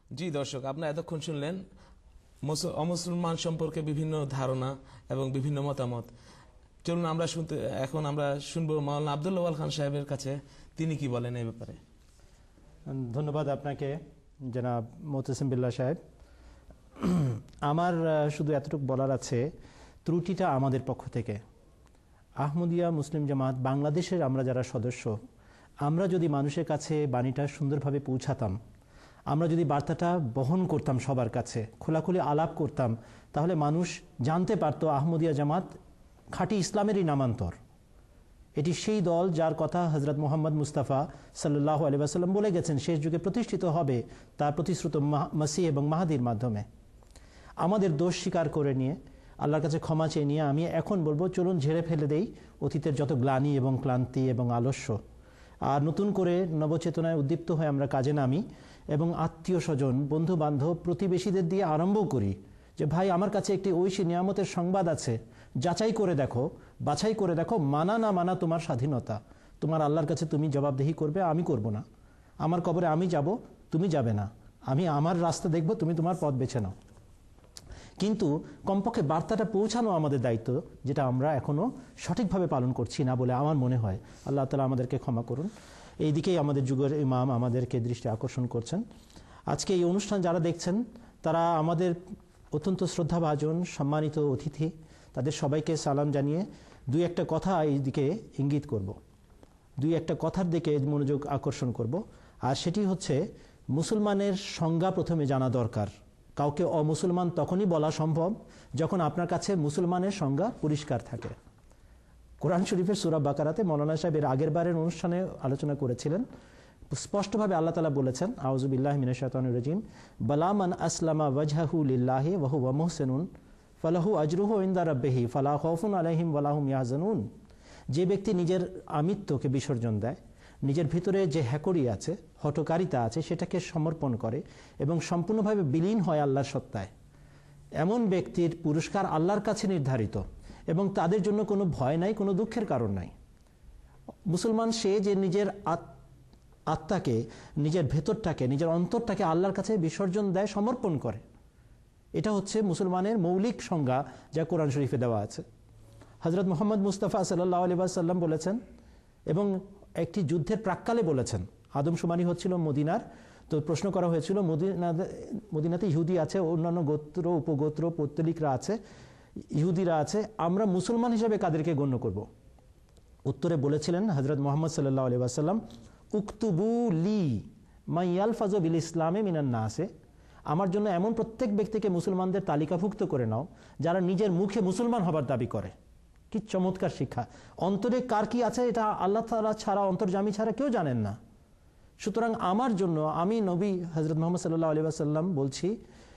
জি দর্শক, আপনারা এতক্ষণ শুনলেন অমুসলমান সম্পর্কে বিভিন্ন ধারণা এবং বিভিন্ন মতামত। চলুন এখন আমরা শুনবো মাওলানা আব্দুল ওয়াল খান সাহেবের কাছে, তিনি কি বলেন এই ব্যাপারে। ধন্যবাদ আপনাকে জনাব মোতাসিম বিল্লাহ সাহেব। আমার শুধু এতটুকু বলার আছে, ত্রুটিটা আমাদের পক্ষ থেকে। আহমদিয়া মুসলিম জামাত বাংলাদেশের আমরা যারা সদস্য, আমরা যদি মানুষের কাছে বাণীটা সুন্দরভাবে পৌঁছাতাম, আমরা যদি বার্তাটা বহন করতাম, সবার কাছে খোলাখুলি আলাপ করতাম, তাহলে মানুষ জানতে পারত আহমদিয়া জামাত খাঁটি ইসলামেরই নামান্তর। এটি সেই দল যার কথা হজরত মোহাম্মদ মুস্তাফা সাল্লাল্লাহু আলাইহি ওয়াসাল্লাম বলে গেছেন শেষ যুগে প্রতিষ্ঠিত হবে তার প্রতিশ্রুত মাসিহ এবং মাহাদির মাধ্যমে। আমাদের দোষ স্বীকার করে নিয়ে, আল্লাহর কাছে ক্ষমা চেয়ে নিয়ে আমি এখন বলবো, চলুন ঝেড়ে ফেলে দেই অতীতের যত গ্লানি এবং ক্লান্তি এবং আলস্য, আর নতুন করে নবচেতনায় উদ্দীপ্ত হয়ে আমরা কাজে নামি এবং আত্মীয় স্বজন, বন্ধু বান্ধব, প্রতিবেশীদের দিয়ে আরম্ভ করি যে ভাই, আমার কাছে একটি ঐশী নিয়ামতের সংবাদ আছে, যাচাই করে দেখো, বাছাই করে দেখো, মানা না মানা তোমার স্বাধীনতা, তোমার আল্লাহর কাছে তুমি জবাবদিহি করবে, আমি করব না। আমার কবরে আমি যাব, তুমি যাবে না। আমি আমার রাস্তা দেখব, তুমি তোমার পথ বেছে নাও। কিন্তু কমপক্ষে বার্তাটা পৌঁছানো আমাদের দায়িত্ব, যেটা আমরা এখনও সঠিকভাবে পালন করছি না বলে আমার মনে হয়। আল্লাহ তাআলা আমাদেরকে ক্ষমা করুন। এই দিকেই আমাদের যুগের ইমাম আমাদেরকে দৃষ্টি আকর্ষণ করছেন। আজকে এই অনুষ্ঠান যারা দেখছেন, তারা আমাদের অত্যন্ত শ্রদ্ধাভাজন সম্মানিত অতিথি, তাদের সবাইকে সালাম জানিয়ে দুই একটা কথা এই দিকে ইঙ্গিত করব, দুই একটা কথার দিকে মনোযোগ আকর্ষণ করব। আর সেটি হচ্ছে, মুসলমানের সংজ্ঞা প্রথমে জানা দরকার। কাউকে অমুসলমান তখনই বলা সম্ভব যখন আপনার কাছে মুসলমানের সংজ্ঞা পরিষ্কার থাকে। কোরআন শরীফের সূরা বাকারাতে মৌলানা সাহেব এর আগের বারের অনুষ্ঠানে আলোচনা করেছিলেন, স্পষ্টভাবে আল্লাহ তাআলা বলেছেন, আউযু বিল্লাহি মিনাশ শাইতানির রাজিম, বালা মান আসলামা ওয়াজহাহু লিল্লাহি ওয়া হুয়া মুহসিনুন ফালাহু আজরুহু ইনদা রাব্বিহি ফালা খাউফুন আলাইহিম ওয়া লাহুম ইয়াহজানুন। যে ব্যক্তি নিজের আমিত্বকে বিসর্জন দেয়, নিজের ভিতরে যে হ্যাকরি আছে, হঠকারিতা আছে, সেটাকে সমর্পণ করে এবং সম্পূর্ণভাবে বিলীন হয় আল্লাহর সত্তায়, এমন ব্যক্তির পুরস্কার আল্লাহর কাছে নির্ধারিত এবং তাদের জন্য কোনো ভয় নাই, কোনো দুঃখের কারণ নাই। মুসলমান সে যে নিজের আত্মাকে, নিজের ভেতরটাকে, নিজের অন্তরটাকে আল্লাহর কাছে বিসর্জন দেয়, সমর্পণ করে। এটা হচ্ছে মুসলমানের মৌলিক সংজ্ঞা, যা কোরআন শরীফে দেওয়া আছে। হজরত মোহাম্মদ মুস্তাফা সাল্লাল্লাহু আলাইহি ওয়াসাল্লাম বলেছেন এবং একটি যুদ্ধের প্রাক্কালে বলেছেন। আদমশুমারি হচ্ছিল মদিনার, তো প্রশ্ন করা হয়েছিল মদিনাতে ইহুদি আছে, অন্যান্য গোত্র উপগোত্র পৌত্তলিকরা আছে, ইহুদিরা আছে, আমরা মুসলমান হিসেবে কাদেরকে গণ্য করব? উত্তরে বলেছিলেন হজরত মোহাম্মদ সাল্লাল্লাহু আলাইহি ওয়াসাল্লাম, উকতুবু লি মাইয়ালফাজু বিল ইসলামে মিনান নাসে, আমার জন্য এমন প্রত্যেক ব্যক্তিকে মুসলমানদের তালিকাভুক্ত করে নাও যারা নিজের মুখে মুসলমান হবার দাবি করে। কি চমৎকার শিক্ষা! অন্তরে কার কি আছে এটা আল্লাহ তাআলা ছাড়া, অন্তর্যামী ছাড়া কেউ জানেন না। সুতরাং আমার জন্য, আমি নবী হযরত মুহাম্মদ সাল্লাল্লাহু আলাইহি ওয়াসাল্লাম বলছি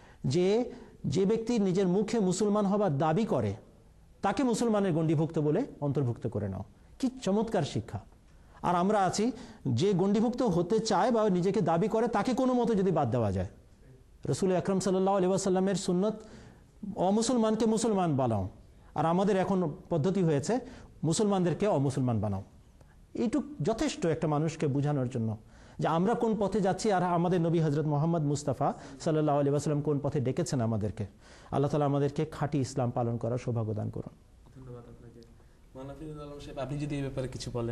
যে ব্যক্তি নিজের মুখে মুসলমান হবার দাবি করে, তাকে মুসলমানের গণ্ডিভুক্ত বলে অন্তর্ভুক্ত করে নাও। কি চমৎকার শিক্ষা! আর আমরা আছি, যে গণ্ডিভুক্ত হতে চায় বা নিজেকে দাবি করে, তাকে কোনো মতো যদি বাদ দেওয়া যায়। রাসূল আকরাম সাল্লাল্লাহু আলাইহি ওয়াসাল্লামের সুন্নত অমুসলমানকে মুসলমান বানাও, আর আমাদের এখন পদ্ধতি হয়েছে মুসলমানদেরকে অমুসলমান বানাও। এইটুক যথেষ্ট একটা মানুষকে বোঝানোর জন্য যে আমরা কোন পথে যাচ্ছি, আর আমাদের নবী হজরত মোহাম্মদ মুস্তাফা সাল্লাল্লাহু আলাইহি ওয়াসাল্লাম কোন পথে ডেকেছেন আমাদেরকে। আল্লাহ তাআলা আমাদেরকে খাঁটি ইসলাম পালন করার সৌভাগ্য দান করুন। ধন্যবাদ আপনাকে। মাওলানা ফিরোজ আলম সাহেব, আপনি যদি এই ব্যাপারে কিছু বলেন।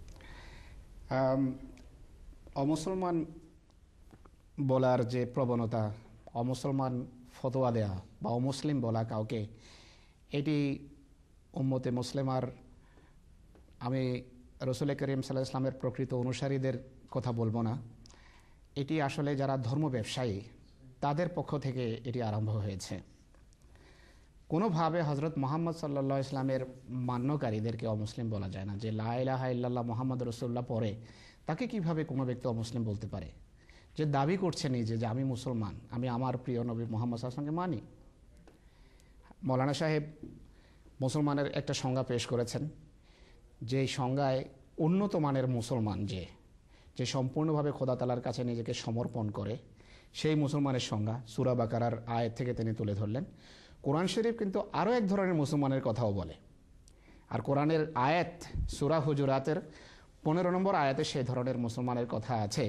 অমুসলমান বলার যে প্রবণতা, অমুসলমান ফতোয়া দেয়া বা অমুসলিম বলা কাউকে, এটি উম্মতে মুসলিমার, আমি রসুল করিম সাল্লাল্লাহু আলাইহি ওয়াসাল্লামের প্রকৃত অনুসারীদের কথা বলবো না, এটি আসলে যারা ধর্ম ব্যবসায়ী তাদের পক্ষ থেকে এটি আরম্ভ হয়েছে। কোনোভাবে হজরত মুহাম্মদ সাল্লাল্লাহু আলাইহি ওয়াসাল্লামের মান্যকারীদেরকে অমুসলিম বলা যায় না। যে লা ইলাহা ইল্লাল্লাহ মুহাম্মদ রাসূলুল্লাহ পড়ে, তাকে কিভাবে কোনো ব্যক্তি অমুসলিম বলতে পারে? যে দাবি করছে নিজে যে আমি মুসলমান, আমি আমার প্রিয় নবী মুহাম্মদ সাল্লাল্লাহু আলাইহি ওয়াসাল্লামকে মানি। মৌলানা সাহেব মুসলমানের একটা সংজ্ঞা পেশ করেছেন, যে সংজ্ঞায় উন্নত মানের মুসলমান যে সম্পূর্ণভাবে খোদা তাআলার কাছে নিজেকে সমর্পণ করে, সেই মুসলমানের সংজ্ঞা সূরা বাকারার আয়াত থেকে তিনি তুলে ধরলেন। কোরআন শরীফ কিন্তু আরও এক ধরনের মুসলমানের কথাও বলে, আর কোরআনের আয়াত সূরা হুজুরাতের 15 নম্বর আয়াতে সেই ধরনের মুসলমানের কথা আছে,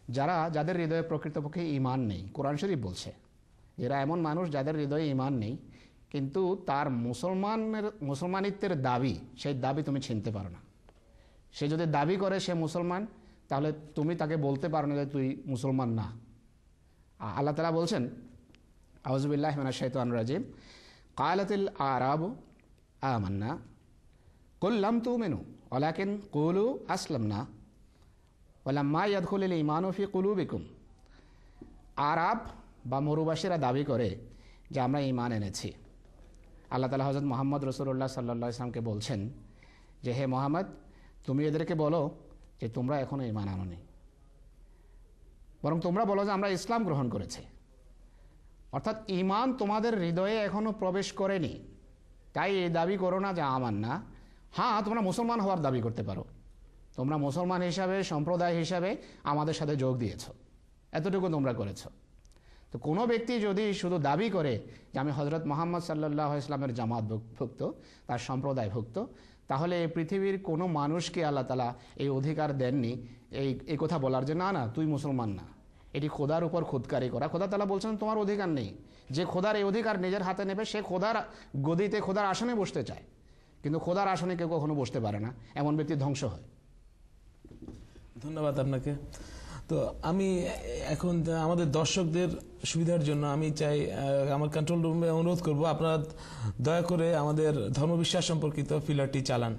যাদের হৃদয়ে প্রকৃতপক্ষে ঈমান নেই, কোরআন শরীফ বলছে এরা এমন মানুষ যাদের হৃদয়ে ঈমান নেই, কিন্তু তার মুসলমানিত্বের দাবি, সেই দাবি তুমি ছিনতে পারো না। সে যদি দাবি করে সে মুসলমান, তাহলে তুমি তাকে বলতে পারো না যে তুই মুসলমান না। আল্লাহ তাআলা বলছেন, আউযু বিল্লাহি মিনাশ শাইতানির রাজিম, ক্বালাতিল আরাবু আমান্না কুল লাম তুমিনু ওয়ালাকিন কুলু আসলামনা ওয়ালাম্মা ইয়াদখুলুল ঈমানু ফি কুলুবিকুম। আরব বা মরুবাসীরা দাবি করে যে আমরা ঈমান এনেছি। আল্লাহ তাআলা হযরত মুহাম্মদ রাসূলুল্লাহ সাল্লাল্লাহু আলাইহি ওয়াসাল্লামকে বলছেন যে হে মুহাম্মদ, তুমি এদেরকে বলো যে তোমরা এখনো ঈমান আনোনি, বরং তোমরা বলো যে আমরা ইসলাম গ্রহণ করেছি। অর্থাৎ ঈমান তোমাদের হৃদয়ে এখনো প্রবেশ করেনি, তাই এই দাবি করো না যে আমার না। হ্যাঁ, তোমরা মুসলমান হওয়ার দাবি করতে পারো, তোমরা মুসলমান হিসাবে, সম্প্রদায় হিসাবে আমাদের সাথে যোগ দিয়েছ, এতটুকু তোমরা করেছ। তো কোনো ব্যক্তি যদি শুধু দাবি করে যে আমি হযরত মুহাম্মদ সাল্লাল্লাহু আলাইহি ওয়াসাল্লামের জামাতভুক্ত, তার সম্প্রদায়ভুক্ত, তাহলে এই পৃথিবীর কোনো মানুষকে আল্লাহ তাআলা এই অধিকার দেননি এই কথা বলার যে না না তুই মুসলমান না। এটি খোদার উপর খুদকারি করা। খোদা তাআলা বলছেন তোমার অধিকার নেই। যে খোদার এই অধিকার নিজের হাতে নেবে সে খোদার গদিতে, খোদার আসনে বসতে চায়, কিন্তু খোদার আসনে কেউ কখনো বসতে পারে না, এমন ব্যক্তি ধ্বংস হয়। ধন্যবাদ আপনাকে। তো আমি এখন আমাদের দর্শকদের সুবিধার জন্য আমি চাই আমার কন্ট্রোল রুমে অনুরোধ করব আপনারা দয়া করে আমাদের ধর্মবিশ্বাস সম্পর্কিত ফিলারটি চালান।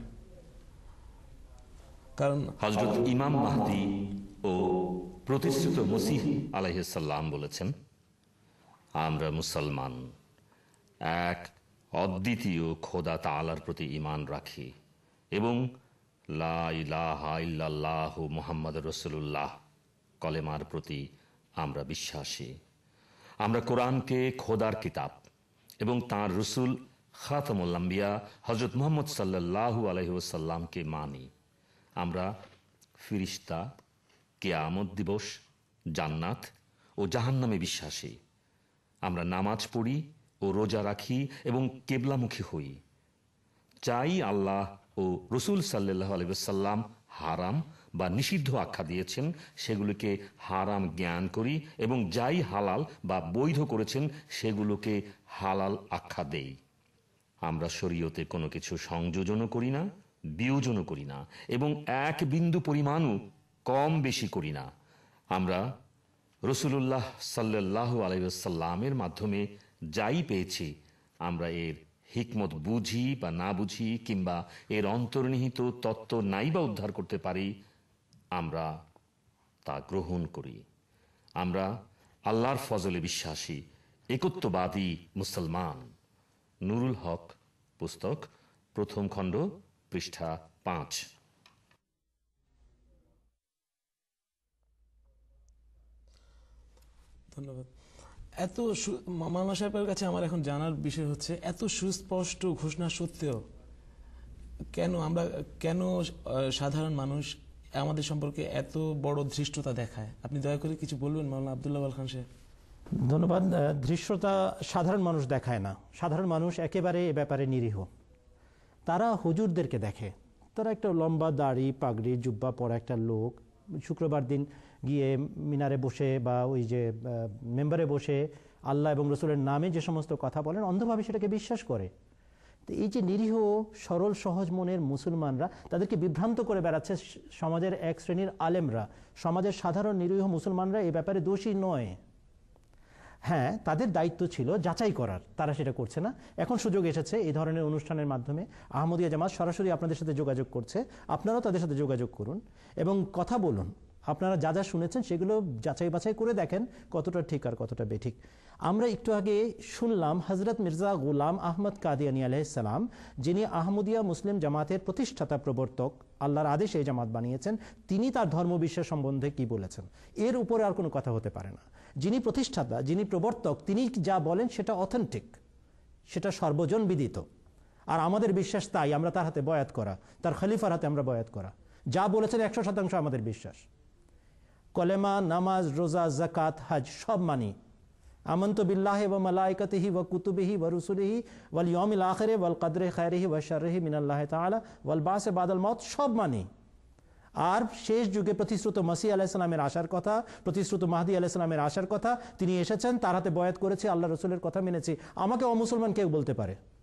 কারণ হযরত ইমাম মাহদী ও প্রতিষ্ঠিত মসিহ আলাইহিস সালাম বলেছেন, আমরা মুসলমান এক অদ্বিতীয় খোদা তাআলার প্রতি ঈমান রাখি এবং লা ইলাহা ইল্লাল্লাহু মুহাম্মাদুর রাসূলুল্লাহ কলেমার প্রতি আমরা বিশ্বাসী। আমরা কোরআনকে খোদার কিতাব এবং তাঁর রসুল খাতামুল আম্বিয়া হযরত মুহাম্মদ সাল্লাল্লাহু আলাইহি ওয়াসাল্লামকে মানি। আমরা ফিরিস্তা, কিয়ামত দিবস, জান্নাত ও জাহান্নামে বিশ্বাসী। আমরা নামাজ পড়ি ও রোজা রাখি এবং কিবলামুখী হই। চাই আল্লাহ ও রসুল সাল্লাল্লাহু আলাইহি ওয়াসাল্লাম হারাম বা নিষিদ্ধ আখ্যা দিয়েছেন সেগুলোকে হারাম জ্ঞান করি এবং যাই হালাল বা বৈধ করেছেন সেগুলোকে হালাল আখ্যা দেই। আমরা শরীয়তে কোনো কিছু সংযোজনও করি না, বিয়োজনও করি না এবং এক বিন্দু পরিমাণও কম বেশি করি না। আমরা রাসূলুল্লাহ সাল্লাল্লাহু আলাইহি ওয়াসাল্লামের মাধ্যমে যাই পেয়েছি আমরা এর হিকমত বুঝি বা না বুঝি কিংবা এর অন্তর্নিহিত তত্ত্ব নাই বা উদ্ধার করতে পারি, আমরা তা গ্রহণ করি। আমরা আল্লাহর ফজলে বিশ্বাসী একত্ববাদী মুসলমান। নুরুল হক পুস্তক, প্রথম খণ্ড, পৃষ্ঠা 5। ধন্যবাদ। এত মাওলানা সাহেবের কাছে আমার এখন জানার বিষয় হচ্ছে, এত সুস্পষ্ট ঘোষণা সত্ত্বেও কেন সাধারণ মানুষ আমাদের সম্পর্কে এত বড় ধৃষ্টতা দেখায়? আপনি দয়া করে কিছু বলবেন মাওলানা আব্দুল্লাহ আল খান সাহেব? ধন্যবাদ। ধৃষ্টতা সাধারণ মানুষ দেখায় না। সাধারণ মানুষ একেবারে এ ব্যাপারে নিরীহ। তারা হুজুরদেরকে দেখে। তারা একটা লম্বা দাড়ি, পাগড়ি, জুব্বা পরা একটা লোক শুক্রবার দিন গিয়ে মিনারে বসে বা ওই যে মেম্বারে বসে আল্লাহ এবং রসুলের নামে যে সমস্ত কথা বলেন, অন্ধভাবে সেটাকে বিশ্বাস করে। তো এই যে নিরীহ সরল সহজ মনের মুসলমানরা, তাদেরকে বিভ্রান্ত করে বেড়াচ্ছে সমাজের এক শ্রেণীর আলেমরা। সমাজের সাধারণ নিরীহ মুসলমানরা এই ব্যাপারে দোষী নয়। হ্যাঁ, তাদের দায়িত্ব ছিল যাচাই করার, তারা সেটা করছে না। এখন সুযোগ এসেছে এই ধরনের অনুষ্ঠানের মাধ্যমে। আহমদিয়া জামাত সরাসরি আপনাদের সাথে যোগাযোগ করছে, আপনারাও তাদের সাথে যোগাযোগ করুন এবং কথা বলুন। আপনারা যা যা শুনেছেন সেগুলো যাচাই বাছাই করে দেখেন কতটা ঠিক আর কতটা বেঠিক। আমরা একটু আগে শুনলাম হজরত মির্জা গুলাম আহমদ কাদিয়ানী আলাইহিস সালাম, যিনি আহমদিয়া মুসলিম জামাতের প্রতিষ্ঠাতা প্রবর্তক, আল্লাহর আদেশে এই জামাত বানিয়েছেন, তিনি তার ধর্মবিশ্বাস সম্বন্ধে কি বলেছেন। এর উপরে আর কোনো কথা হতে পারে না। যিনি প্রতিষ্ঠাতা, যিনি প্রবর্তক, তিনি যা বলেন সেটা অথেন্টিক, সেটা সর্বজন বিদিত। আর আমাদের বিশ্বাস তাই, আমরা তার হাতে বয়াত করা, তার খলিফার হাতে আমরা বয়াত করা। যা বলেছেন 100% আমাদের বিশ্বাস। কলেমা, নামাজ, রোজা, যাকাত, হজ সব মানি। আমন্তু বিল্লাহি ওয়া মালাইকাতিহি ওয়া কুতুবিহি ওয়া রুসুলিহি ওয়াল ইয়াউমিল আখিরি ওয়াল কদরি খাইরিহি ওয়া শাররিহি মিনাল্লাহি তাআলা ওয়াল বাসি বাদাল মাউত সব মানি। আর শেষ যুগে প্রতিশ্রুত মসিহ আলাইহিস সালামের আসার কথা, প্রতিশ্রুত মাহদী আলাইহিস সালামের আসার কথা, তিনি এসেছেন, তার হাতে বয়াত করেছি, আল্লাহ রসুলের কথা মেনেছি, আমাকে অমুসলমান কেউ বলতে পারে?